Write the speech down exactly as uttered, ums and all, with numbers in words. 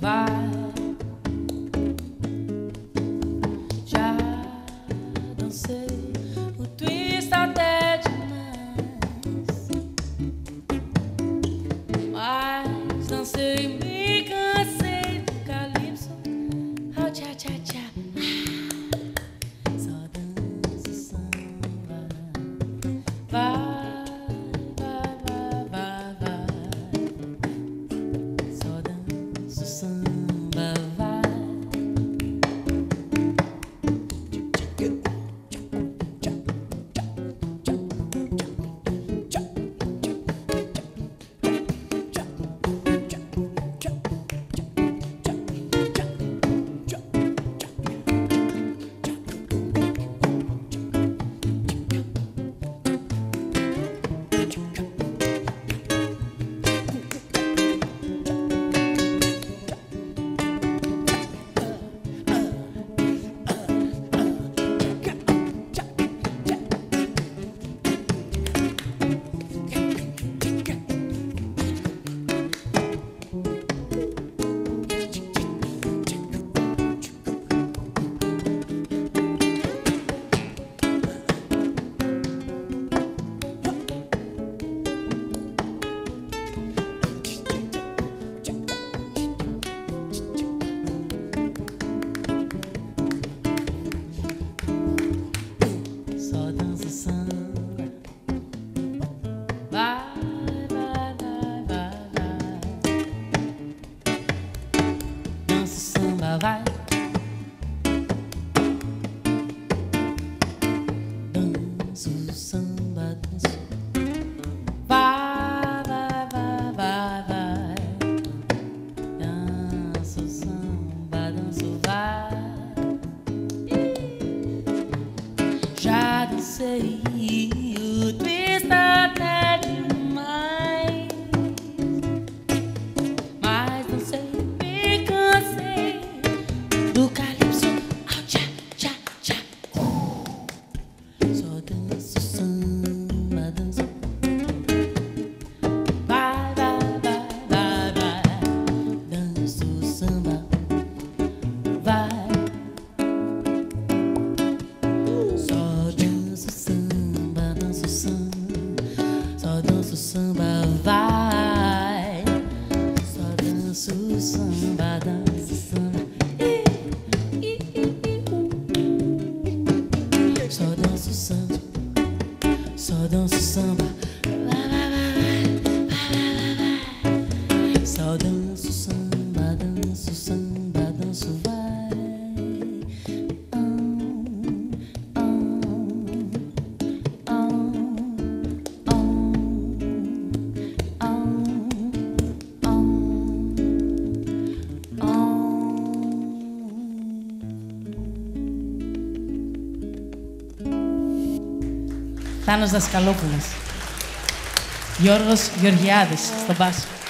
vai. Já dancei o twist até demais, mas dancei e me cansei do calypso. Oh, tchá, tchá, tchá. Só danço samba. Vai. Vai. Danço samba, danço. Vai, vai, vai, vai, vai. Danço samba, danço, vai. Já dancei o twist até demais, mas dancei e me cansei do calypso. Oh, tchá, tchá, tchá. Só danço samba, danço. Vai, vai, vai, vai, vai. Danço samba, vai. Só danço samba, danço samba. Só danço samba, vai. Só danço samba, danço samba. Só danço samba, só danço samba, vai, vai, vai, vai, vai, vai. Só danço samba, danço samba, danço, vai. Oh, oh, oh, oh, oh, oh, oh. Θάνος Δασκαλόπουλος, Γιώργος Γεωργιάδης στο μπάσο.